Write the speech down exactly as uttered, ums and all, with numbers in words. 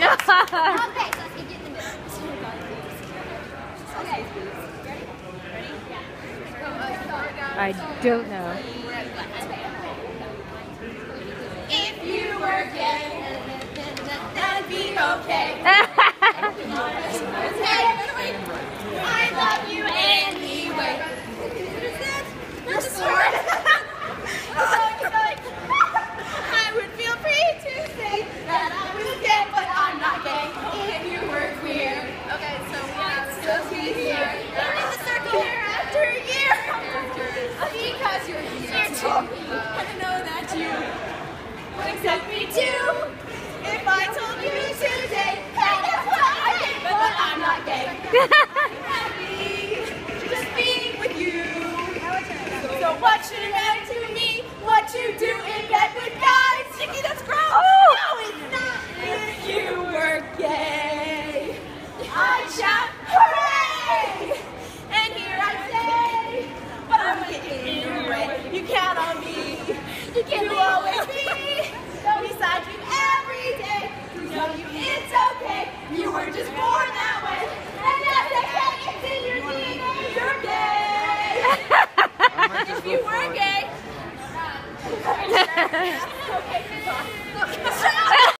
Okay, Sasuke, get in the middle. Okay. Ready? Ready? Yeah. I don't know. If you were gay, that'd be okay. I love you anyway. What is that? That's a sword. I would feel free to say that I was gay, but I'm not gay. If you were queer. Okay, so we have still be here. You're in the circle year after year. Because you're here too. I know that you would accept me too. If I told you today, hey, guess what? I'm gay, but I'm not gay. I'm happy just being with you. So what should it matter to me what you do in bed with guys? Nikki, that's gross. Oh. No, it's not. If you were gay, I'd shout hooray. And here I say, but I'm gay anyway. You count on me. You can always be beside you every day. To tell you it's okay. You were just born that way. And that's okay. It's in your D N A. You're gay. If you were gay. Okay,